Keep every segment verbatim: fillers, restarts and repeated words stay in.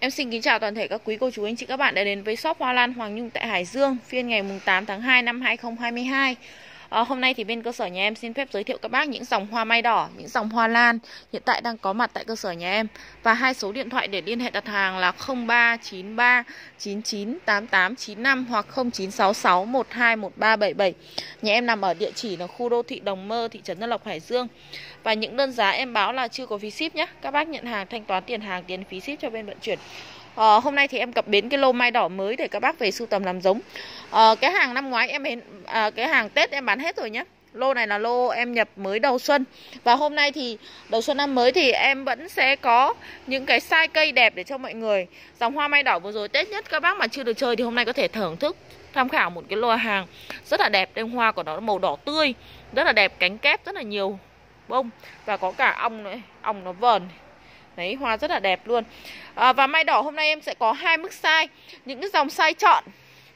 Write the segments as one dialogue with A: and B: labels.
A: Em xin kính chào toàn thể các quý cô chú anh chị các bạn đã đến với shop Hoa Lan Hoàng Nhung tại Hải Dương, phiên ngày tám tháng hai năm hai nghìn không trăm hai mươi hai. À, hôm nay thì bên cơ sở nhà em xin phép giới thiệu các bác những dòng hoa mai đỏ, những dòng hoa lan hiện tại đang có mặt tại cơ sở nhà em. Và hai số điện thoại để liên hệ đặt hàng là không ba chín ba chín chín tám tám chín năm hoặc không chín sáu sáu một hai một ba bảy bảy. Nhà em nằm ở địa chỉ là khu đô thị Đồng Mơ, thị trấn Tân Lộc, Hải Dương. Và những đơn giá em báo là chưa có phí ship nhé. Các bác nhận hàng thanh toán tiền hàng, tiền phí ship cho bên vận chuyển. Ờ, hôm nay thì em cập bến cái lô mai đỏ mới để các bác về sưu tầm làm giống. Ờ, cái hàng năm ngoái em à, cái hàng Tết em bán hết rồi nhé. Lô này là lô em nhập mới đầu xuân. Và hôm nay thì đầu xuân năm mới thì em vẫn sẽ có những cái size cây đẹp để cho mọi người. Dòng hoa mai đỏ vừa rồi Tết nhất, các bác mà chưa được chơi thì hôm nay có thể thưởng thức tham khảo một cái lô hàng rất là đẹp. Đây hoa của nó màu đỏ tươi, rất là đẹp, cánh kép rất là nhiều bông và có cả ong nữa, ong nó vờn. Đấy, hoa rất là đẹp luôn. à, Và mai đỏ hôm nay em sẽ có hai mức size. Những cái dòng size chọn,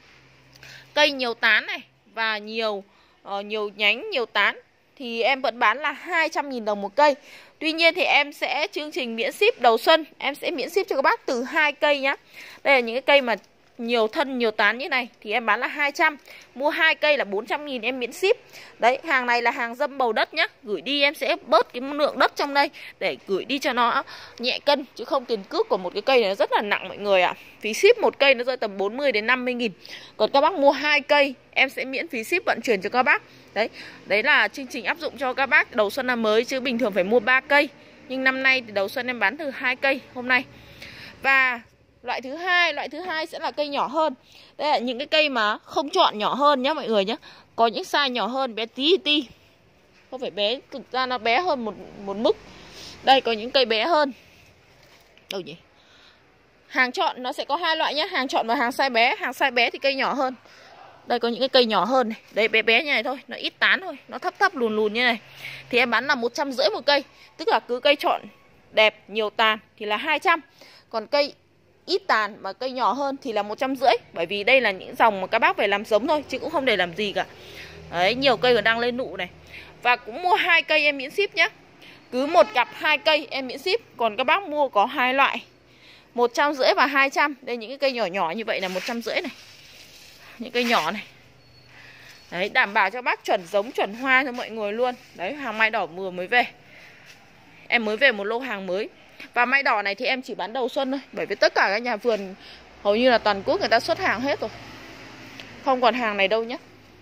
A: cây nhiều tán này và nhiều uh, nhiều nhánh, nhiều tán thì em vẫn bán là hai trăm nghìn đồng một cây. Tuy nhiên thì em sẽ chương trình miễn ship đầu xuân. Em sẽ miễn ship cho các bác từ hai cây nhá. Đây là những cái cây mà nhiều thân, nhiều tán như này thì em bán là hai trăm. Mua hai cây là bốn trăm nghìn em miễn ship. Đấy, hàng này là hàng dâm bầu đất nhá. Gửi đi em sẽ bớt cái lượng đất trong đây để gửi đi cho nó nhẹ cân. Chứ không tiền cước của một cái cây này nó rất là nặng mọi người ạ. à. Phí ship một cây nó rơi tầm bốn mươi đến năm mươi nghìn. Còn các bác mua hai cây em sẽ miễn phí ship vận chuyển cho các bác. Đấy, đấy là chương trình áp dụng cho các bác đầu xuân năm mới. Chứ bình thường phải mua ba cây. Nhưng năm nay thì đầu xuân em bán từ hai cây hôm nay. Và loại thứ hai, loại thứ hai sẽ là cây nhỏ hơn. Đây là những cái cây mà không chọn nhỏ hơn nhá mọi người nhé. Có những size nhỏ hơn, bé tí tí. Không phải bé, thực ra nó bé hơn một, một mức. Đây có những cây bé hơn. Đâu nhỉ? Hàng chọn nó sẽ có hai loại nhé. Hàng chọn và hàng size bé. Hàng size bé thì cây nhỏ hơn. Đây có những cái cây nhỏ hơn này. Đấy bé bé như này thôi, nó ít tán thôi. Nó thấp thấp lùn lùn như này. Thì em bán là một trăm rưỡi một cây. Tức là cứ cây chọn đẹp, nhiều tàn thì là hai trăm. Còn cây ít tàn mà cây nhỏ hơn thì là một trăm rưỡi. Bởi vì đây là những dòng mà các bác phải làm giống thôi, chứ cũng không để làm gì cả. Đấy, nhiều cây còn đang lên nụ này. Và cũng mua hai cây em miễn ship nhé. Cứ một cặp hai cây em miễn ship. Còn các bác mua có hai loại, một trăm rưỡi và hai trăm. Đây những cái cây nhỏ nhỏ như vậy là một trăm rưỡi này. Những cây nhỏ này. Đấy, đảm bảo cho bác chuẩn giống, chuẩn hoa cho mọi người luôn. Đấy, hàng mai đỏ vừa mới về. Em mới về một lô hàng mới. Và mai đỏ này thì em chỉ bán đầu xuân thôi. Bởi vì tất cả các nhà vườn hầu như là toàn quốc người ta xuất hàng hết rồi. Không còn hàng này đâu nhé.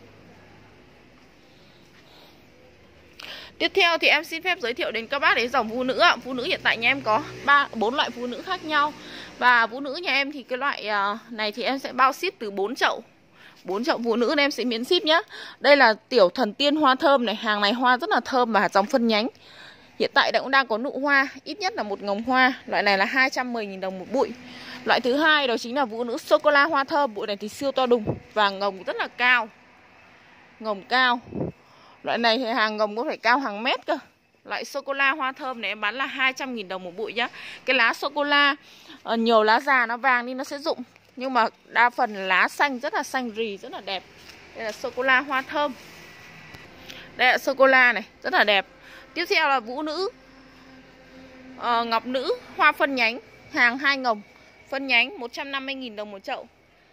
A: Tiếp theo thì em xin phép giới thiệu đến các bác đến dòng vũ nữ ạ. Vũ nữ hiện tại nhà em có ba bốn loại vũ nữ khác nhau. Và vũ nữ nhà em thì cái loại này thì em sẽ bao ship từ bốn chậu. bốn chậu vũ nữ nên em sẽ miễn ship nhé. Đây là tiểu thần tiên hoa thơm này. Hàng này hoa rất là thơm và dòng phân nhánh. Hiện tại đã cũng đang có nụ hoa, ít nhất là một ngồng hoa. Loại này là hai trăm mười nghìn đồng một bụi. Loại thứ hai đó chính là vũ nữ sô-cô-la hoa thơm. Bụi này thì siêu to đùng và ngồng rất là cao. Ngồng cao. Loại này thì hàng ngồng có phải cao hàng mét cơ. Loại sô-cô-la hoa thơm này em bán là hai trăm nghìn đồng một bụi nhá. Cái lá sô-cô-la nhiều lá già nó vàng đi nó sẽ rụng. Nhưng mà đa phần lá xanh rất là xanh rì, rất là đẹp. Đây là sô-cô-la hoa thơm. Đây là sô-cô-la này, rất là đẹp. Tiếp theo là vũ nữ ờ, ngọc nữ hoa phân nhánh. Hàng hai ngồng phân nhánh một trăm năm mươi nghìn đồng một chậu.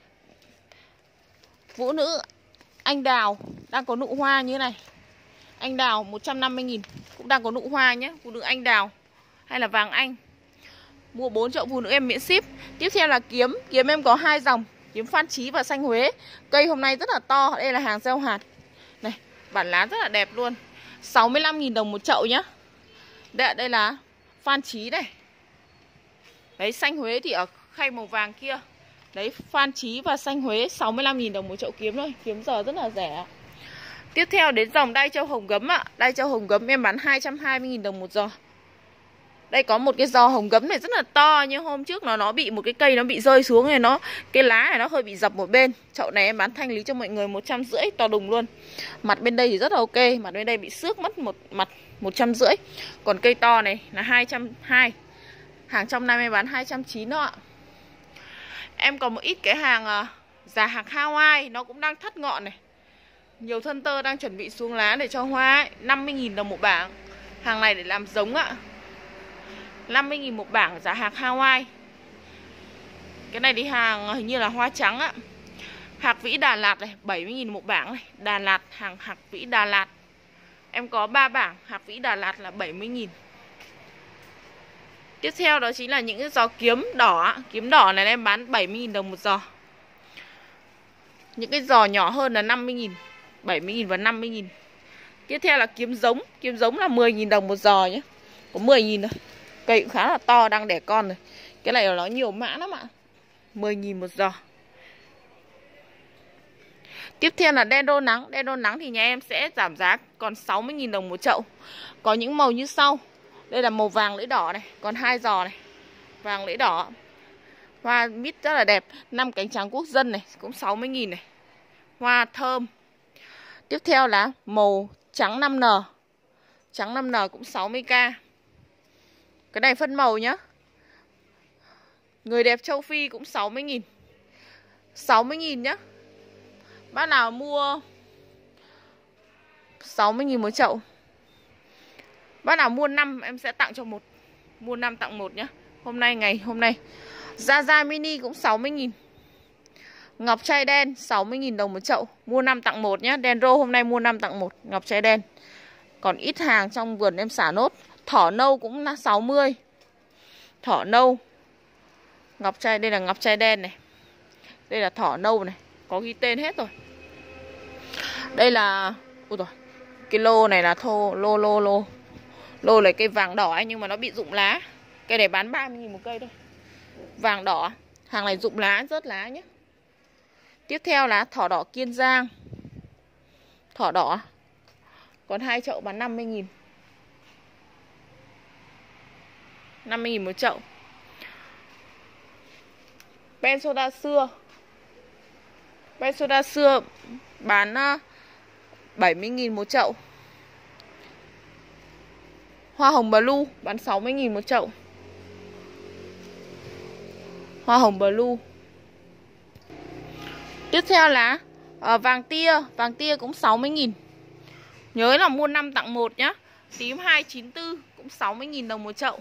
A: Vũ nữ anh đào đang có nụ hoa như thế này. Anh đào một trăm năm mươi nghìn cũng đang có nụ hoa nhé. Vũ nữ anh đào hay là vàng anh. Mua bốn chậu vũ nữ em miễn ship. Tiếp theo là kiếm. Kiếm em có hai dòng, kiếm Phan Chí và xanh Huế. Cây hôm nay rất là to. Đây là hàng gieo hạt. Này, bản lá rất là đẹp luôn. sáu mươi lăm nghìn đồng một chậu nhá. Đây, đây là Phan Chí này. Đấy, xanh Huế thì ở khay màu vàng kia. Đấy, Phan Chí và xanh Huế sáu mươi lăm nghìn đồng một chậu kiếm thôi. Kiếm giờ rất là rẻ. Tiếp theo đến dòng đai châu hồng gấm ạ. Đai châu hồng gấm em bán hai trăm hai mươi nghìn đồng một giò. Đây có một cái giò hồng gấm này rất là to. Nhưng hôm trước nó nó bị một cái cây nó bị rơi xuống này, nó cái lá này nó hơi bị dập một bên. Chậu này em bán thanh lý cho mọi người một trăm rưỡi, to đùng luôn. Mặt bên đây thì rất là ok. Mặt bên đây bị xước mất một mặt một trăm rưỡi. Còn cây to này là hai trăm hai mươi. Hàng trong năm em bán hai trăm chín mươi đó ạ. Em còn một ít cái hàng già hạc Hawaii. Nó cũng đang thắt ngọn này. Nhiều thân tơ đang chuẩn bị xuống lá để cho hoa ấy. năm mươi nghìn đồng một bảng. Hàng này để làm giống ạ. năm mươi nghìn một bảng giá hạc Hawaii. Cái này thì hàng hình như là hoa trắng á. Hạc vĩ Đà Lạt này, bảy mươi nghìn một bảng này. Đà Lạt, hàng hạc vĩ Đà Lạt. Em có ba bảng hạc vĩ Đà Lạt là bảy mươi nghìn. Tiếp theo đó chính là những cái giò kiếm đỏ. Kiếm đỏ này em bán bảy mươi nghìn đồng một giò. Những cái giò nhỏ hơn là năm mươi nghìn, bảy mươi nghìn và năm mươi nghìn. Tiếp theo là kiếm giống. Kiếm giống là mười nghìn đồng một giò nhé. Có mười nghìn thôi. Cây cũng khá là to, đang đẻ con rồi. Cái này nó nhiều mã lắm ạ. mười nghìn một giò. Tiếp theo là đen đô nắng. Đen đô nắng thì nhà em sẽ giảm giá còn sáu mươi nghìn đồng một chậu. Có những màu như sau. Đây là màu vàng lưỡi đỏ này. Còn hai giò này. Vàng lưỡi đỏ. Hoa mít rất là đẹp. Năm cánh trắng quốc dân này. Cũng sáu mươi nghìn này. Hoa thơm. Tiếp theo là màu trắng năm N. Trắng năm N cũng sáu mươi k. Cái này phân màu nhá. Người đẹp châu Phi cũng sáu mươi nghìn. sáu mươi nghìn nhá. Bác nào mua sáu mươi nghìn một chậu. Bác nào mua năm em sẽ tặng cho một. Mua năm tặng một nhá. Hôm nay ngày hôm nay. Gia Gia mini cũng sáu mươi nghìn. Ngọc trai đen sáu mươi nghìn đồng một chậu. Mua năm tặng một nhá. Đen rô hôm nay mua năm tặng một. Ngọc trai đen. Còn ít hàng trong vườn em xả nốt. Thỏ nâu cũng là sáu mươi. Thỏ nâu. Ngọc trai, đây là ngọc trai đen này. Đây là thỏ nâu này. Có ghi tên hết rồi. Đây là... Ui rồi. Cái lô này là thô. Lô lô lô. Lô là cây vàng đỏ ấy, nhưng mà nó bị rụng lá. Cây này bán ba mươi nghìn một cây thôi. Vàng đỏ. Hàng này rụng lá, rớt lá nhé. Tiếp theo là thỏ đỏ Kiên Giang. Thỏ đỏ. Còn hai chậu bán năm mươi nghìn. năm mươi nghìn một chậu. Ben soda xưa. Ben soda xưa bán bảy mươi nghìn một chậu. Hoa hồng blue bán sáu mươi nghìn một chậu. Hoa hồng blue. Tiếp theo là uh, vàng tia. Vàng tia cũng sáu mươi nghìn. Nhớ là mua năm tặng một nhá. Tím hai chín tư cũng sáu mươi nghìn đồng một chậu.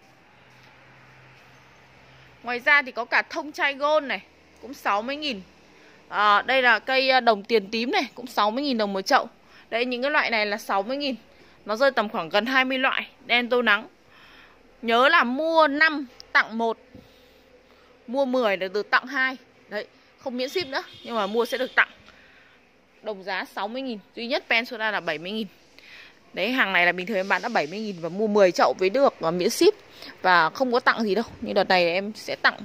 A: Ngoài ra thì có cả thông chai gold này. Cũng sáu mươi nghìn. à, Đây là cây đồng tiền tím này. Cũng sáu mươi nghìn đồng một chậu. Đấy, những cái loại này là sáu mươi nghìn. Nó rơi tầm khoảng gần hai mươi loại. Đen tô nắng. Nhớ là mua năm tặng một. Mua mười là được tặng hai. Đấy, không miễn ship nữa. Nhưng mà mua sẽ được tặng. Đồng giá sáu mươi nghìn. Duy nhất pen soda là bảy mươi nghìn. Đấy, hàng này là bình thường em bán đã bảy mươi nghìn. Và mua mười chậu với được và miễn ship. Và không có tặng gì đâu. Nhưng đợt này em sẽ tặng.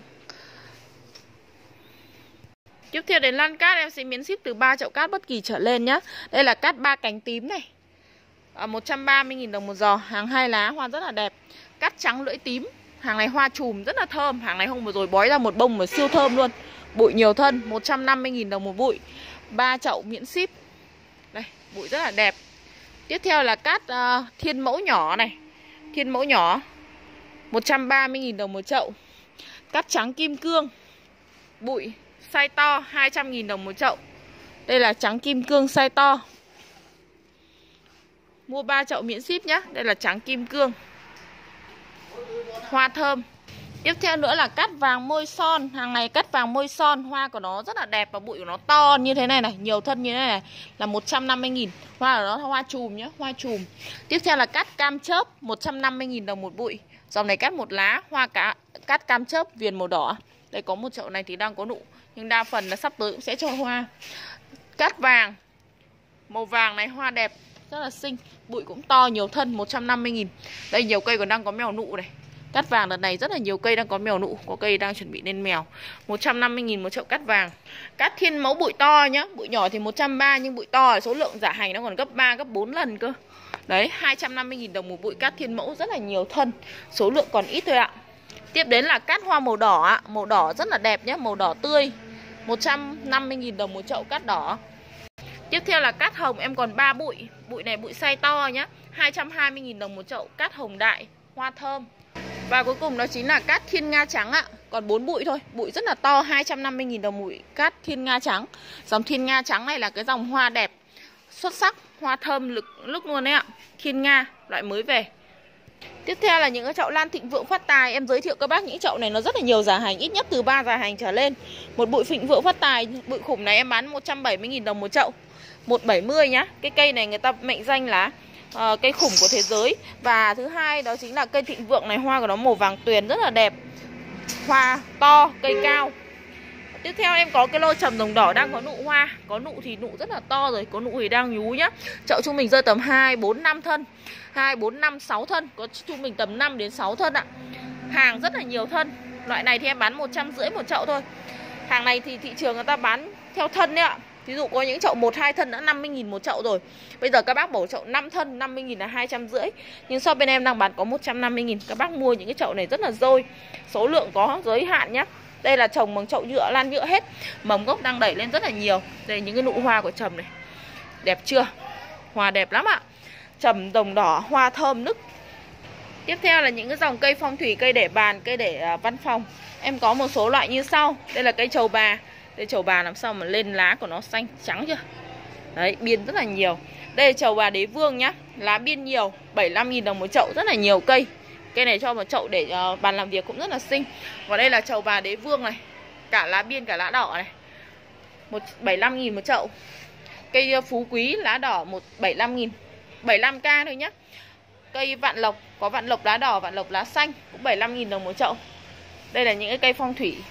A: Tiếp theo đến lăn cát em sẽ miễn ship từ ba chậu cát bất kỳ trở lên nhá. Đây là cát ba cánh tím này. à, một trăm ba mươi nghìn đồng một giò. Hàng hai lá, hoa rất là đẹp. Cát trắng lưỡi tím. Hàng này hoa chùm rất là thơm. Hàng này hôm vừa rồi bói ra một bông mà siêu thơm luôn. Bụi nhiều thân, một trăm năm mươi nghìn đồng một bụi. ba chậu miễn ship. Đây, bụi rất là đẹp. Tiếp theo là cát uh, thiên mẫu nhỏ này. Thiên mẫu nhỏ một trăm ba mươi nghìn đồng một chậu. Cát trắng kim cương. Bụi size to hai trăm nghìn đồng một chậu. Đây là trắng kim cương size to. Mua ba chậu miễn ship nhá. Đây là trắng kim cương. Hoa thơm. Tiếp theo nữa là cát vàng môi son. Hàng này cát vàng môi son. Hoa của nó rất là đẹp và bụi của nó to như thế này này. Nhiều thân như thế này, này. Là một trăm năm mươi nghìn. Hoa của nó hoa chùm nhá. Hoa chùm. Tiếp theo là cát cam chớp. một trăm năm mươi nghìn đồng một bụi. Dòng này cát một lá. Hoa cá, cát cam chớp viền màu đỏ. Đây có một chậu này thì đang có nụ. Nhưng đa phần là sắp tới cũng sẽ cho hoa. Cát vàng. Màu vàng này hoa đẹp. Rất là xinh. Bụi cũng to nhiều thân. một trăm năm mươi nghìn. Đây nhiều cây còn đang có mèo nụ này. Cát vàng đợt này rất là nhiều cây đang có mèo nụ. Có cây đang chuẩn bị lên mèo. Một trăm năm mươi nghìn một chậu cát vàng. Cát thiên mẫu bụi to nhá. Bụi nhỏ thì một trăm ba mươi. Nhưng bụi to số lượng giả hành nó còn gấp ba, gấp bốn lần cơ. Đấy, hai trăm năm mươi nghìn đồng một bụi cát thiên mẫu. Rất là nhiều thân. Số lượng còn ít thôi ạ. Tiếp đến là cát hoa màu đỏ ạ. Màu đỏ rất là đẹp nhá. Màu đỏ tươi. Một trăm năm mươi nghìn đồng một chậu cát đỏ. Tiếp theo là cát hồng. Em còn ba bụi. Bụi này bụi size to nhá. hai trăm hai mươi nghìn đồng một chậu. Cát hồng đại. Hoa thơm. Và cuối cùng đó chính là cát thiên nga trắng ạ. Còn bốn bụi thôi. Bụi rất là to. hai trăm năm mươi nghìn đồng bụi cát thiên nga trắng. Dòng thiên nga trắng này là cái dòng hoa đẹp. Xuất sắc. Hoa thơm lực, lực luôn đấy ạ. Thiên nga. Loại mới về. Tiếp theo là những cái chậu lan thịnh vượng phát tài. Em giới thiệu các bác những chậu này nó rất là nhiều giá hành, ít nhất từ ba giá hành trở lên. Một bụi thịnh vượng phát tài, bụi khủng này em bán một trăm bảy mươi nghìn đồng một chậu, một trăm bảy mươi nhá. Cái cây này người ta mệnh danh là uh, cây khủng của thế giới. Và thứ hai đó chính là cây thịnh vượng này, hoa của nó màu vàng tuyền rất là đẹp, hoa to, cây cao. Tiếp theo em có cái lô trầm đồng đỏ đang có nụ hoa. Có nụ thì nụ rất là to rồi, có nụ thì đang nhú nhá. Chậu trung bình rơi tầm hai, bốn, năm thân, hai, bốn, năm, sáu thân. Có trung bình tầm năm đến sáu thân ạ. Hàng rất là nhiều thân. Loại này thì em bán một trăm rưỡi một chậu thôi. Hàng này thì thị trường người ta bán theo thân đấy ạ. Ví dụ có những chậu một, hai thân đã năm mươi nghìn một chậu rồi. Bây giờ các bác bổ chậu năm thân, năm mươi nghìn là hai trăm rưỡi. Nhưng so bên em đang bán có một trăm năm mươi nghìn. Các bác mua những cái chậu này rất là dôi. Số lượng có giới hạn nhá. Đây là trồng bằng chậu nhựa, lan nhựa hết. Mầm gốc đang đẩy lên rất là nhiều. Đây những cái nụ hoa của trầm này. Đẹp chưa? Hoa đẹp lắm ạ. Trầm đồng đỏ, hoa thơm nức. Tiếp theo là những cái dòng cây phong thủy, cây để bàn, cây để uh, văn phòng. Em có một số loại như sau. Đây là cây trầu bà. Đây trầu bà làm sao mà lên lá của nó xanh trắng chưa? Đấy, biên rất là nhiều. Đây là trầu bà đế vương nhá. Lá biên nhiều, bảy mươi lăm nghìn đồng một chậu, rất là nhiều cây. Cây này cho một chậu để uh, bàn làm việc cũng rất là xinh. Và đây là trầu bà đế vương này, cả lá biên cả lá đỏ này, một bảy mươi lăm nghìn một chậu. Cây uh, phú quý lá đỏ một bảy mươi lăm nghìn, bảy mươi lăm k thôi nhá. Cây vạn lộc, có vạn lộc lá đỏ, vạn lộc lá xanh cũng bảy mươi lăm nghìn đồng một chậu. Đây là những cái cây phong thủy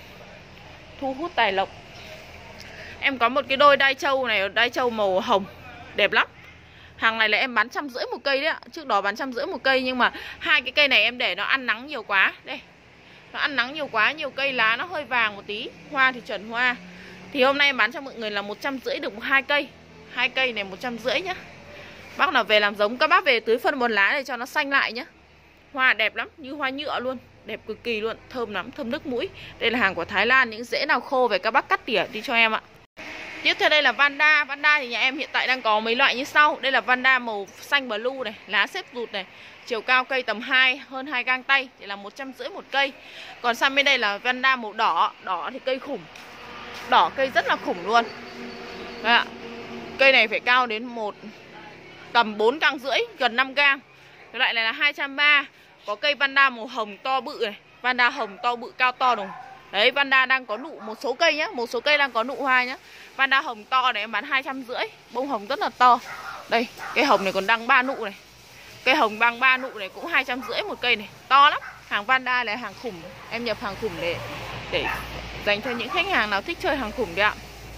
A: thu hút tài lộc. Em có một cái đôi đai trâu này, đai trâu màu hồng, đẹp lắm. Hàng này là em bán trăm rưỡi một cây đấy ạ. Trước đó bán trăm rưỡi một cây, nhưng mà hai cái cây này em để nó ăn nắng nhiều quá. Đây, nó ăn nắng nhiều quá, nhiều cây lá nó hơi vàng một tí. Hoa thì chuẩn hoa. Thì hôm nay em bán cho mọi người là một trăm rưỡi được hai cây. Hai cây này một trăm rưỡi nhá. Bác nào về làm giống, các bác về tưới phân bón lá để cho nó xanh lại nhá. Hoa đẹp lắm, như hoa nhựa luôn. Đẹp cực kỳ luôn, thơm lắm, thơm nước mũi. Đây là hàng của Thái Lan, những rễ nào khô về các bác cắt tỉa đi cho em ạ. Tiếp theo đây là Vanda. Vanda thì nhà em hiện tại đang có mấy loại như sau. Đây là Vanda màu xanh blue này, lá xếp rụt này, chiều cao cây tầm hai, hơn hai gang tay thì là một trăm rưỡi một cây. Còn sang bên đây là Vanda màu đỏ. Đỏ thì cây khủng. Đỏ cây rất là khủng luôn. Đấy ạ. Cây này phải cao đến một tầm bốn gang rưỡi, gần năm gang. Cái loại này là hai trăm ba mươi. Có cây Vanda màu hồng to bự này, Vanda hồng to bự cao to đồng. Đấy, Vanda đang có nụ một số cây nhá, một số cây đang có nụ hoa nhá. Vanda hồng to này em bán hai trăm rưỡi, bông hồng rất là to. Đây, cây hồng này còn đăng ba nụ này. Cây hồng đăng ba nụ này cũng hai trăm rưỡi một cây này, to lắm. Hàng Vanda là hàng khủng, em nhập hàng khủng để để dành cho những khách hàng nào thích chơi hàng khủng đấy ạ.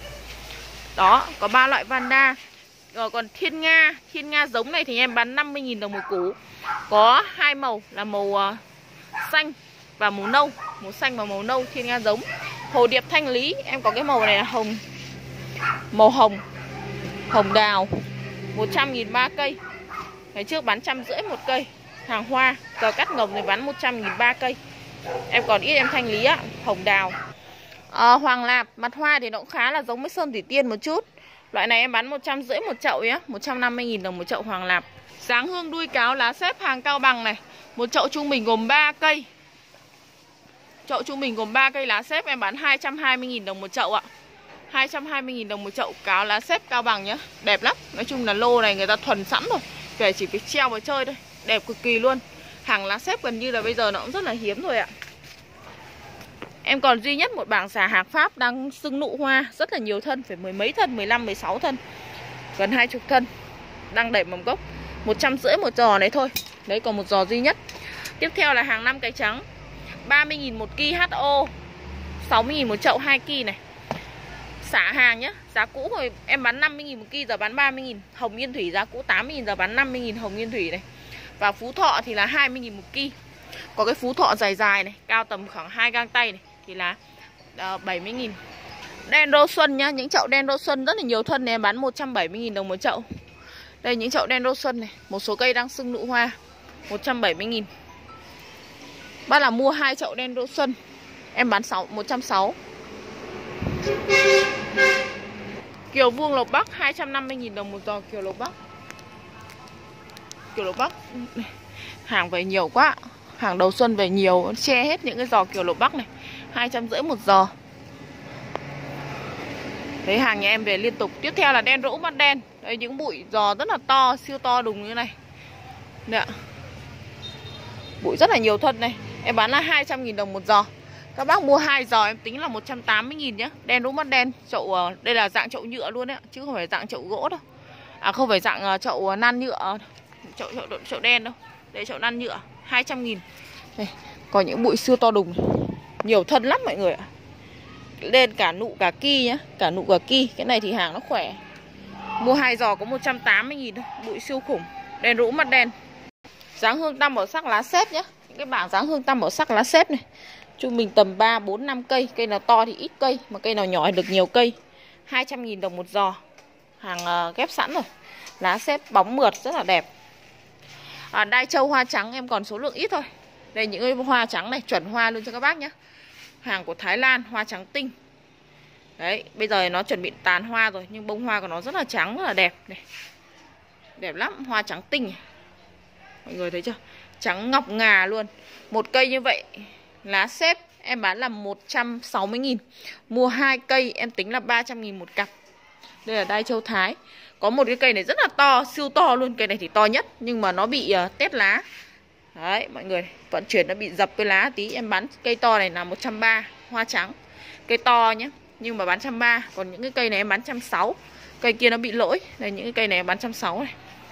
A: Đó, có ba loại Vanda. Rồi còn Thiên Nga, Thiên Nga giống này thì em bán năm mươi nghìn đồng một củ. Có hai màu là màu uh, xanh và màu nâu, màu xanh và màu nâu, Thiên Nga giống. Hồ điệp Thanh Lý, em có cái màu này là hồng, màu hồng, hồng đào, một trăm nghìn ba cây. Ngày trước bán trăm rưỡi một cây, hàng hoa. Giờ cắt ngồng thì bán một trăm nghìn ba cây. Em còn ít em Thanh Lý á, hồng đào. à, Hoàng Lạp, mặt hoa thì nó cũng khá là giống với Sơn Thủy Tiên một chút. Loại này em bán một trăm rưỡi một chậu nhé, một trăm năm mươi nghìn đồng một chậu Hoàng Lạp. Dáng hương đuôi cáo lá xếp hàng Cao Bằng này, một chậu trung bình gồm ba cây. Chậu trung bình gồm ba cây lá xếp em bán hai trăm hai mươi nghìn đồng một chậu ạ. hai trăm hai mươi nghìn đồng một chậu cáo lá xếp Cao Bằng nhá. Đẹp lắm. Nói chung là lô này người ta thuần sẵn rồi, về chỉ phải treo vào chơi thôi. Đẹp cực kỳ luôn. Hàng lá xếp gần như là bây giờ nó cũng rất là hiếm rồi ạ. Em còn duy nhất một bảng xà hạc Pháp đang sưng nụ hoa, rất là nhiều thân, phải mười mấy thân, mười lăm, mười sáu thân, gần hai mươi thân, đang đẩy mầm gốc. Một trăm rưỡi một giò này thôi. Đấy, còn một giò duy nhất. Tiếp theo là hàng năm cái trắng, ba mươi nghìn một ki hát o, sáu mươi nghìn một chậu hai ki này. Xả hàng nhá. Giá cũ rồi em bán năm mươi nghìn một ki, giờ bán ba mươi nghìn. Hồng Yên Thủy giá cũ tám mươi nghìn, giờ bán năm mươi nghìn Hồng Yên Thủy này. Và Phú Thọ thì là hai mươi nghìn một ki. Có cái Phú Thọ dài dài này, cao tầm khoảng hai gang tay này thì là uh, bảy mươi nghìn. Đen Rô Xuân nhá, những chậu đen Rô Xuân rất là nhiều thân này em bán một trăm bảy mươi nghìn đồng một chậu. Đây những chậu đen Rô Xuân này, một số cây đang sưng nụ hoa, một trăm bảy mươi nghìn. Bác là mua hai chậu đen Rô Xuân em bán một trăm sáu mươi. Kiều Vuông Lộc Bắc hai trăm năm mươi nghìn đồng một giò Kiều Lộc Bắc. Kiều Lộc Bắc hàng về nhiều quá, hàng đầu xuân về nhiều, che hết những cái giò Kiều Lộc Bắc này, hai trăm rưỡi một giò. Đấy, hàng nhà em về liên tục. Tiếp theo là đen rũ mắt đen. Đây những bụi giò rất là to, siêu to đùng như này. Đấy ạ. Bụi rất là nhiều thân này. Em bán là hai trăm nghìn đồng một giò. Các bác mua hai giò em tính là một trăm tám mươi nghìn nhá. Đen đúng mắt đen. Chậu đây là dạng chậu nhựa luôn đấy, chứ không phải dạng chậu gỗ đâu. À không phải dạng chậu nan nhựa, chậu chậu chậu đen đâu. Đây chậu nan nhựa, hai trăm nghìn. Đây, có những bụi siêu to đùng. Nhiều thân lắm mọi người ạ. Lên cả nụ cả ki nhá, cả nụ cả ki. Cái này thì hàng nó khỏe. Mua hai giò có một trăm tám mươi nghìn thôi, bụi siêu khủng. Đen rũ mắt đen. Dáng hương tam màu sắc lá xếp nhá. Những cái bảng dáng hương tam màu sắc lá xếp này. Trung bình tầm ba, bốn, năm cây. Cây nào to thì ít cây, mà cây nào nhỏ thì được nhiều cây. Hai trăm nghìn đồng một giò. Hàng uh, ghép sẵn rồi. Lá xếp bóng mượt rất là đẹp. à, Đai châu hoa trắng em còn số lượng ít thôi. Đây những cái hoa trắng này, chuẩn hoa luôn cho các bác nhé. Hàng của Thái Lan, hoa trắng tinh. Đấy, bây giờ nó chuẩn bị tàn hoa rồi, nhưng bông hoa của nó rất là trắng, rất là đẹp này. Đẹp lắm, hoa trắng tinh này. Mọi người thấy chưa? Trắng ngọc ngà luôn. Một cây như vậy, lá xếp em bán là một trăm sáu mươi nghìn. Mua hai cây em tính là ba trăm nghìn một cặp. Đây là đai châu Thái. Có một cái cây này rất là to, siêu to luôn. Cây này thì to nhất, nhưng mà nó bị uh, tét lá. Đấy, mọi người, vận chuyển nó bị dập cái lá tí. Em bán cây to này là một trăm ba mươi, hoa trắng. Cây to nhé, nhưng mà bán một trăm ba mươi. Còn những cái cây này em bán một trăm sáu mươi. Cây kia nó bị lỗi. Đây, những cái cây này em bán một trăm sáu mươi này.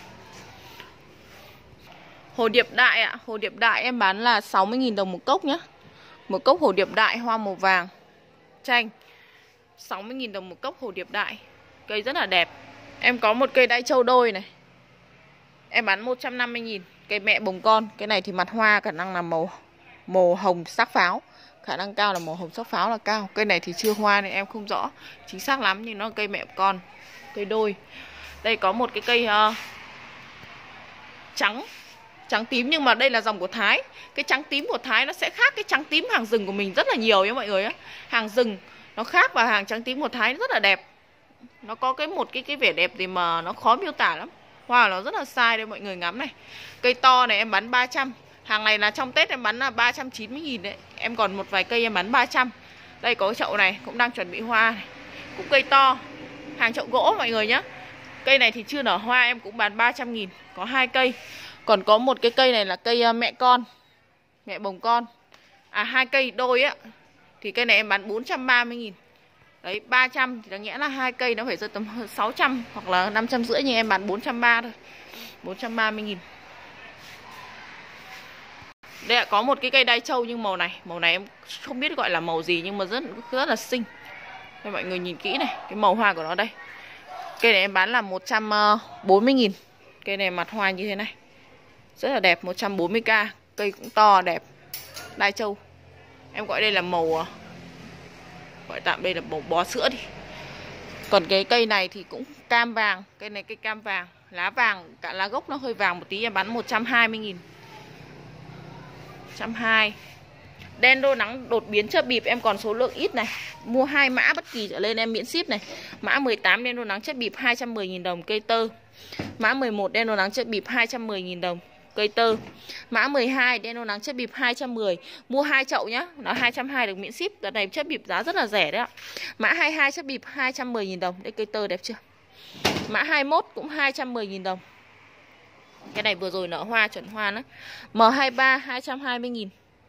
A: Hồ điệp đại ạ. Hồ điệp đại em bán là sáu mươi nghìn đồng một cốc nhá. Một cốc hồ điệp đại hoa màu vàng chanh, sáu mươi nghìn đồng một cốc hồ điệp đại. Cây rất là đẹp. Em có một cây đai châu đôi này, em bán một trăm năm mươi nghìn. Cây mẹ bồng con. Cái này thì mặt hoa khả năng là màu màu hồng sắc pháo. Khả năng cao là màu hồng sắc pháo là cao. Cây này thì chưa hoa nên em không rõ chính xác lắm, nhưng nó là cây mẹ con. Cây đôi. Đây có một cái cây uh, trắng trắng tím, nhưng mà đây là dòng của Thái. Cái trắng tím của Thái nó sẽ khác cái trắng tím hàng rừng của mình rất là nhiều nhé mọi người á. Hàng rừng nó khác, và hàng trắng tím của Thái rất là đẹp. Nó có cái một cái cái vẻ đẹp gì mà nó khó miêu tả lắm. Hoa nó rất là sai đây mọi người ngắm này. Cây to này em bán ba trăm. Hàng này là trong Tết em bán là ba trăm chín mươi nghìn đấy. Em còn một vài cây em bán ba trăm. Đây có cái chậu này cũng đang chuẩn bị hoa này. Cũng cây to. Hàng chậu gỗ mọi người nhé. Cây này thì chưa nở hoa em cũng bán ba trăm nghìn. Có hai cây. Còn có một cái cây này là cây mẹ con, mẹ bồng con. À hai cây đôi á. Thì cây này em bán bốn trăm ba mươi nghìn. Đấy, ba trăm thì đáng nghĩa là hai cây nó phải rơi tầm sáu trăm hoặc là năm trăm rưỡi, nhưng em bán bốn trăm ba mươi thôi. bốn trăm ba mươi nghìn. Đây ạ, có một cái cây đai châu nhưng màu này, màu này em không biết gọi là màu gì nhưng mà rất rất là xinh. Đây mọi người nhìn kỹ này, cái màu hoa của nó đây. Cây này em bán là một trăm bốn mươi nghìn. Cây này mặt hoa như thế này. Rất là đẹp, một trăm bốn mươi k. Cây cũng to đẹp. Đai châu. Em gọi đây là màu, gọi tạm đây là màu bó sữa đi. Còn cái cây này thì cũng cam vàng. Cây này cây cam vàng, lá vàng, cả lá gốc nó hơi vàng một tí. Em bán một trăm hai mươi nghìn. một trăm hai mươi. Đen đô nắng đột biến chớp bịp em còn số lượng ít này. Mua hai mã bất kỳ trở lên em miễn ship này. Mã mười tám đen đô nắng chớp bịp hai trăm mười nghìn đồng cây tơ. Mã mười một đen đô nắng chớp bịp hai trăm mười nghìn đồng cây tơ. Mã mười hai đen đô nắng chớp bịp hai trăm mười. Mua hai chậu nhá, nó hai trăm hai mươi được miễn ship. Đợt này chớp bịp giá rất là rẻ đấy ạ. Mã hai mươi hai chớp bịp hai trăm mười nghìn đồng. Đây cây tơ đẹp chưa? Mã hai mươi mốt cũng hai trăm mười nghìn đồng. Cái này vừa rồi nở hoa chuẩn hoa đó. M hai mươi ba hai trăm hai mươi nghìn.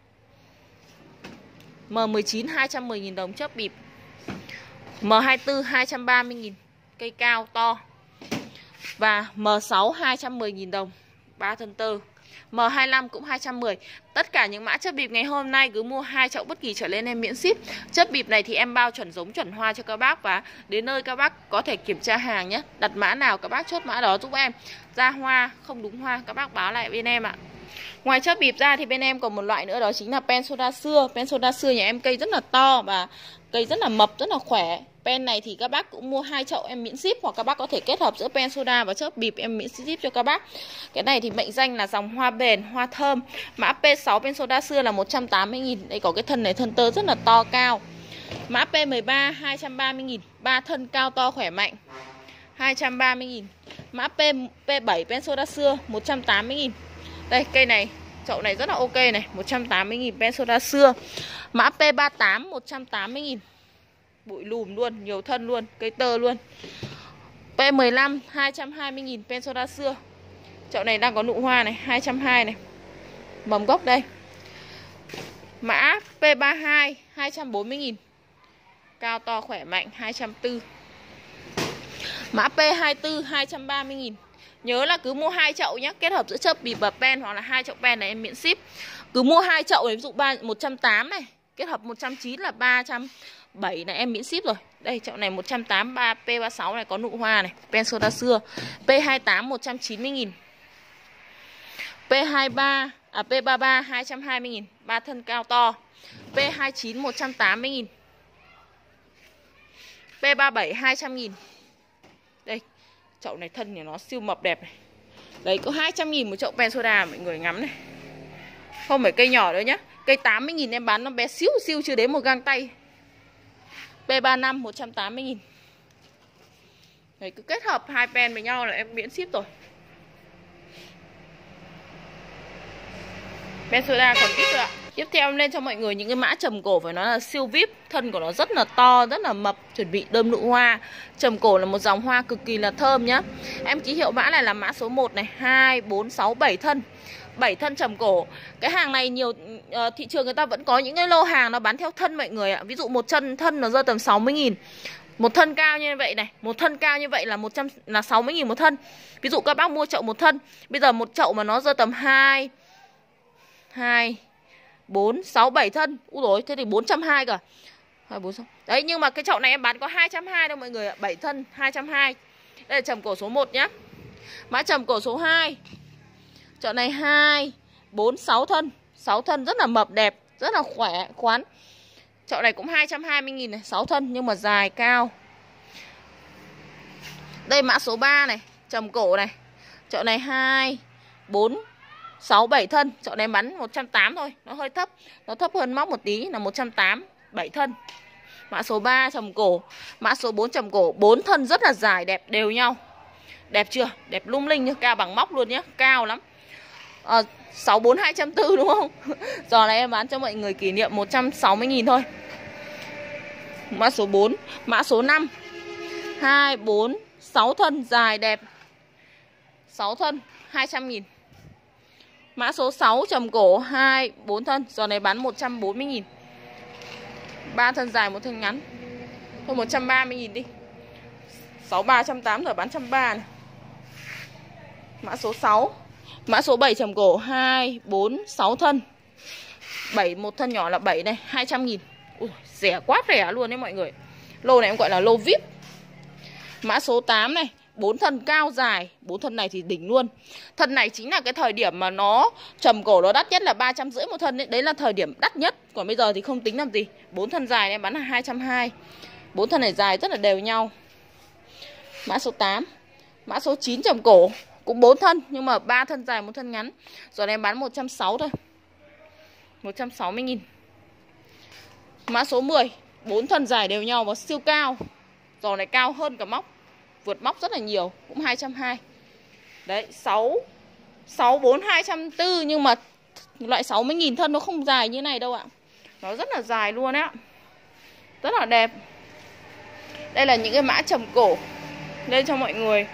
A: M mười chín hai trăm mười nghìn đồng chớp bịp. M hai mươi tư hai trăm ba mươi nghìn. Cây cao to. Và M sáu hai trăm mười nghìn đồng. ba thân tơ. M hai mươi lăm cũng hai trăm mười. Tất cả những mã chớp bịp ngày hôm nay cứ mua hai chậu bất kỳ trở lên em miễn ship. Chớp bịp này thì em bao chuẩn giống chuẩn hoa cho các bác, và đến nơi các bác có thể kiểm tra hàng nhé. Đặt mã nào các bác chốt mã đó giúp em. Ra hoa không đúng hoa các bác báo lại bên em ạ. Ngoài chớp bịp ra thì bên em còn một loại nữa, đó chính là pen soda xưa. Pen soda xưa nhà em cây rất là to và cây rất là mập, rất là khỏe. Pen này thì các bác cũng mua hai chậu em miễn ship, hoặc các bác có thể kết hợp giữa pen soda và chớp bịp em miễn ship cho các bác. Cái này thì mệnh danh là dòng hoa bền, hoa thơm. Mã P sáu pen soda xưa là một trăm tám mươi nghìn. Đây có cái thân này, thân tơ rất là to cao. Mã P mười ba hai trăm ba mươi nghìn. Ba thân cao to khỏe mạnh, hai trăm ba mươi nghìn. Mã P, P7 pen soda xưa một trăm tám mươi nghìn. Đây cây này, chậu này rất là ok này, một trăm tám mươi nghìn pen soda xưa. Mã P ba mươi tám một trăm tám mươi nghìn. Bụi lùm luôn, nhiều thân luôn, cây tơ luôn. P mười lăm hai trăm hai mươi nghìn pen soda xưa. Chậu này đang có nụ hoa này, hai trăm hai mươi này. Mầm gốc đây. Mã P ba hai hai trăm bốn mươi nghìn. Cao to khỏe mạnh hai trăm bốn mươi. Mã P hai tư hai trăm ba mươi nghìn. Nhớ là cứ mua hai chậu nhé, kết hợp giữa chớp bịp và pen hoặc là hai chậu pen này em miễn ship. Cứ mua hai chậu này, ví dụ một trăm tám mươi này, kết hợp một trăm chín mươi là ba trăm bảy mươi này em miễn ship rồi. Đây chậu này một trăm tám mươi ba, P ba mươi sáu này có nụ hoa này, pen soda xưa. P hai mươi tám một trăm chín mươi nghìn. P hai mươi ba à P ba mươi ba hai trăm hai mươi nghìn, ba thân cao to. P hai mươi chín một trăm tám mươi nghìn. P ba mươi bảy hai trăm nghìn. Đây, chậu này thân thì nó siêu mập đẹp này. Đấy, có hai trăm nghìn một chậu pen soda mọi người ngắm này. Không phải cây nhỏ nữa nhá. Cây tám mươi nghìn em bán nó bé xíu siêu chưa đến một gang tay. P ba mươi lăm một trăm tám mươi nghìn. Đấy, cứ kết hợp hai pen với nhau là em miễn ship rồi. Pen soda còn ít rồi ạ. Tiếp theo em lên cho mọi người những cái mã trầm cổ phải nói là siêu vip. Thân của nó rất là to, rất là mập, chuẩn bị đơm nụ hoa. Trầm cổ là một dòng hoa cực kỳ là thơm nhá. Em ký hiệu mã này là mã số một này, hai, bốn, sáu, bảy thân. bảy thân trầm cổ. Cái hàng này nhiều uh, thị trường người ta vẫn có những cái lô hàng nó bán theo thân mọi người ạ. Ví dụ một chân thân nó rơi tầm sáu mươi nghìn. Một thân cao như vậy này, một thân cao như vậy là một trăm là sáu mươi nghìn một thân. Ví dụ các bác mua chậu một thân, bây giờ một chậu mà nó rơi tầm hai hai bốn, sáu, bảy thân. Úi dồi, thế thì bốn trăm hai mươi cả. hai, bốn, sáu. Đấy, nhưng mà cái chậu này em bán có hai trăm hai mươi đâu mọi người ạ. bảy thân, hai trăm hai mươi. Đây là trầm cổ số một nhá. Mã trầm cổ số hai. Chậu này hai, bốn, sáu thân. sáu thân rất là mập đẹp, rất là khỏe, khoắn. Chậu này cũng hai trăm hai mươi nghìn này, sáu thân nhưng mà dài, cao. Đây mã số ba này, trầm cổ này. Chậu này hai, bốn, sáu, bảy thân. Chậu này bán một trăm tám mươi thôi, nó hơi thấp. Nó thấp hơn móc một tí là một trăm tám mươi, bảy thân. Mã số ba trầm cổ. Mã số bốn trầm cổ, bốn thân rất là dài, đẹp đều nhau. Đẹp chưa? Đẹp lung linh như cao bằng móc luôn nhé, cao lắm. À, sáu bốn hai trăm bốn mươi đúng không? Giò này em bán cho mọi người kỷ niệm một trăm sáu mươi nghìn thôi. Mã số bốn. Mã số năm. hai, bốn, sáu thân dài đẹp. sáu thân hai trăm nghìn. Mã số sáu trầm cổ hai, bốn thân. Giò này bán một trăm bốn mươi nghìn. ba thân dài, một thân ngắn. Thôi một trăm ba mươi nghìn đi. sáu ba trăm tám mươi rồi bán một trăm ba mươi này. Mã số sáu. Mã số bảy trầm cổ hai, bốn, sáu thân. bảy một thân nhỏ là bảy này, hai trăm nghìn. Ui, rẻ quá rẻ luôn đấy mọi người. Lô này em gọi là lô vip. Mã số tám này, bốn thân cao dài, bốn thân này thì đỉnh luôn. Thân này chính là cái thời điểm mà nó trầm cổ nó đắt nhất là ba trăm rưỡi một thân đấy. Đấy là thời điểm đắt nhất. Còn bây giờ thì không tính làm gì. bốn thân dài này bán là hai trăm hai mươi. bốn thân này dài rất là đều nhau. Mã số tám. Mã số chín trầm cổ cũng bốn thân nhưng mà ba thân dài, một thân ngắn. Rồi em bán một trăm sáu mươi thôi. một trăm sáu mươi nghìn. Mã số mười, bốn thân dài đều nhau và siêu cao. Giò này cao hơn cả móc, vượt móc rất là nhiều, cũng hai trăm hai mươi. Đấy, sáu, sáu, bốn, hai trăm bốn mươi. Nhưng mà loại sáu mươi nghìn thân nó không dài như này đâu ạ. Nó rất là dài luôn á. Rất là đẹp. Đây là những cái mã trầm cổ lên cho mọi người.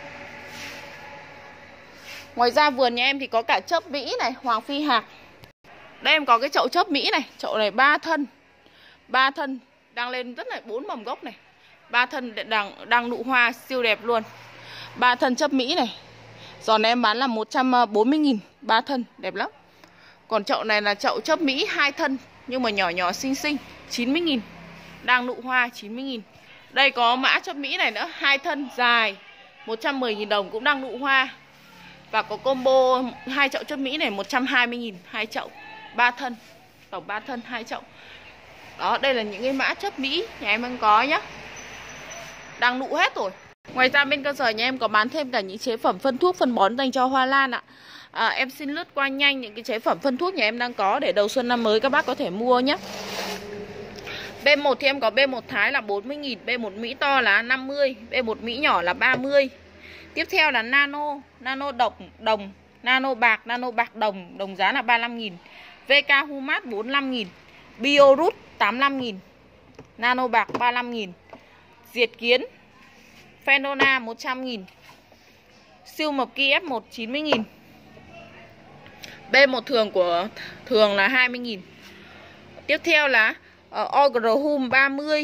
A: Ngoài ra vườn nhà em thì có cả chớp Mỹ này, Hoàng Phi Hạc. Đây em có cái chậu chớp Mỹ này. Chậu này ba thân. ba thân đang lên rất là bốn mầm gốc này. ba thân đang, đang nụ hoa siêu đẹp luôn. ba thân chớp Mỹ này. Giò này em bán là một trăm bốn mươi nghìn. ba thân đẹp lắm. Còn chậu này là chậu chớp Mỹ hai thân nhưng mà nhỏ nhỏ xinh xinh, chín mươi nghìn. Đang nụ hoa chín mươi nghìn. Đây có mã chớp Mỹ này nữa, hai thân dài, một trăm mười nghìn đồng cũng đang nụ hoa. Và có combo hai chậu chớp Mỹ này một trăm hai mươi nghìn, hai chậu, ba thân. Tổng ba thân hai chậu. Đó, đây là những cái mã chớp Mỹ nhà em đang có nhá. Đang nụ hết rồi. Ngoài ra bên cơ sở nhà em có bán thêm cả những chế phẩm phân thuốc, phân bón dành cho hoa lan ạ. À, em xin lướt qua nhanh những cái chế phẩm phân thuốc nhà em đang có để đầu xuân năm mới các bác có thể mua nhé. B một thì em có B một Thái là bốn mươi nghìn, B một Mỹ to là năm mươi, B một Mỹ nhỏ là ba mươi. Tiếp theo là nano, nano độc đồng, nano bạc, nano bạc đồng, đồng giá là ba mươi lăm nghìn. vê ca Humat bốn mươi lăm nghìn, Bioroot tám mươi lăm nghìn, nano bạc ba mươi lăm nghìn. Diệt kiến Phenona một trăm nghìn, siêu mộc Ki ép một chín mươi nghìn. B một thường của thường là hai mươi nghìn. Tiếp theo là uh, Ogrehum ba mươi,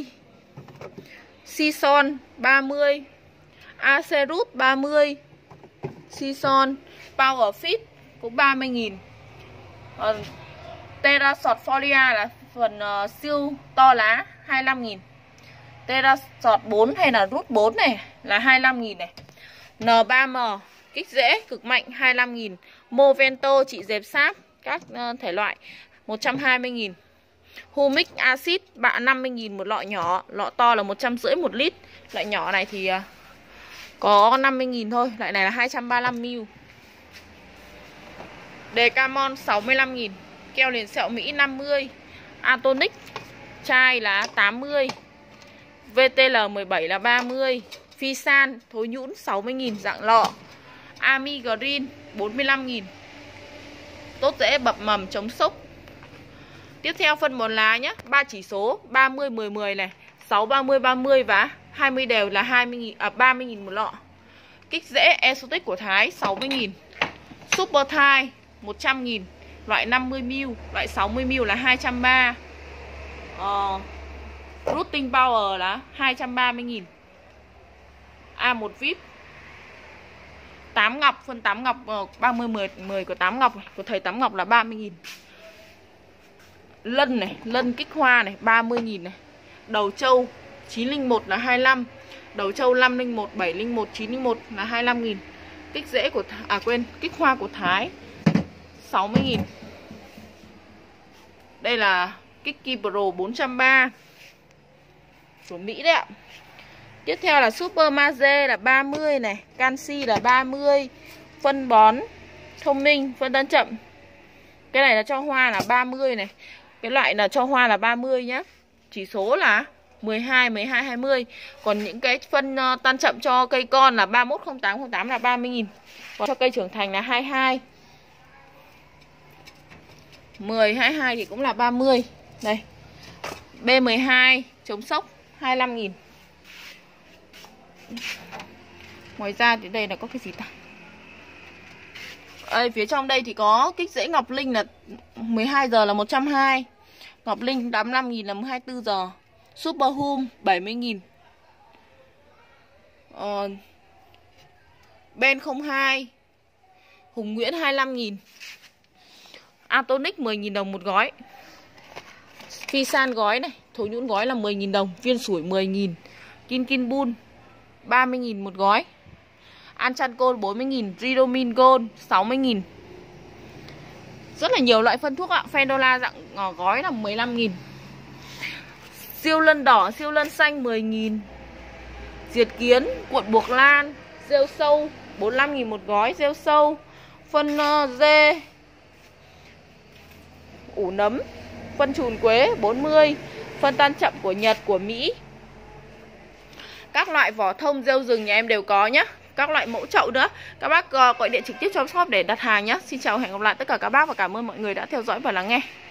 A: Sison ba mươi, Acerut ba mươi, Sison, Power Fit cũng ba mươi nghìn. uh, Terrasort Folia là phần uh, siêu to lá hai mươi lăm nghìn. Terrasort bốn hay là Root bốn này là hai mươi lăm nghìn này. N ba M kích rễ cực mạnh hai mươi lăm nghìn. Movento trị dẹp sáp các uh, thể loại một trăm hai mươi nghìn. Humic acid bạ năm mươi nghìn một lọ nhỏ, lọ to là một trăm rưỡi một lít. Loại nhỏ này thì uh, có năm mươi nghìn thôi, loại này là hai trăm ba mươi lăm mi li lít. Decamon sáu mươi lăm nghìn. Keo liền sẹo Mỹ năm mươi. Atonic chai là tám mươi. vê tê lờ mười bảy là ba mươi. Fisan thối nhũn sáu mươi nghìn dạng lọ. Ami Green bốn mươi lăm nghìn. Tốt rễ bập mầm chống sốc. Tiếp theo phân bón lá nhé, ba chỉ số ba mươi mười mười này, sáu ba mươi ba mươi và hai mươi đều là hai mươi nghìn, à, ba mươi nghìn một lọ. Kích rễ Exotic của Thái sáu mươi nghìn. Super Thai một trăm nghìn, loại năm mươi mi li lít, loại sáu mươi mi li lít là hai trăm ba mươi. Ờ, Rooting Power là hai trăm ba mươi nghìn. A một vê i pê tám ngọc, phân tám ngọc ba mươi mười mười của tám ngọc này, của thầy tám ngọc là ba mươi nghìn. Lân này, lân kích hoa này ba mươi nghìn này. Đầu trâu chín không một là hai mươi lăm. Đầu trâu năm không một, bảy không một, chín không một là hai mươi lăm nghìn. Kích rễ của à quên, kích hoa của Thái sáu mươi nghìn. Đây là kích Ki Pro bốn trăm ba mươi của Mỹ đấy ạ. Tiếp theo là Super Maze là ba mươi này, Canxi là ba mươi, phân bón thông minh, phân tán chậm. Cái này là cho hoa là ba mươi này. Cái loại là cho hoa là ba mươi nhá. Chỉ số là mười hai, mười hai, hai mươi. Còn những cái phân uh, tan chậm cho cây con là ba mốt không tám không tám là ba mươi nghìn. Còn cho cây trưởng thành là hai mươi hai. mười, hai mươi hai thì cũng là ba mươi. Đây. B mười hai chống sốc hai mươi lăm nghìn. Ngoài ra thì đây là có cái gì ta? Ở phía trong đây thì có kích rễ Ngọc Linh là mười hai giờ là một trăm hai mươi. Ngọc Linh tám mươi lăm nghìn là mười hai tư giờ. Super Hum bảy mươi nghìn. Ờ, Ben không hai, Hùng Nguyễn hai mươi lăm nghìn. Atonic mười nghìn đồng một gói. Fisan gói này, thối nhũn gói là mười nghìn đồng. Viên sủi mười nghìn. Kin Kin Bun ba mươi nghìn một gói. Anchancol bốn mươi nghìn. Ridomin Gold sáu mươi nghìn. Rất là nhiều loại phân thuốc ạ. Fendola dạng gói là mười lăm nghìn. Siêu lân đỏ, siêu lân xanh mười nghìn. Diệt kiến, cuộn buộc lan, rêu sâu bốn mươi lăm nghìn một gói. Rêu sâu, phân uh, dê, ủ nấm, phân trùn quế bốn mươi. Phân tan chậm của Nhật, của Mỹ. Các loại vỏ thông rêu rừng nhà em đều có nhé. Các loại mẫu chậu nữa. Các bác uh, gọi điện trực tiếp cho shop để đặt hàng nhé. Xin chào, hẹn gặp lại tất cả các bác và cảm ơn mọi người đã theo dõi và lắng nghe.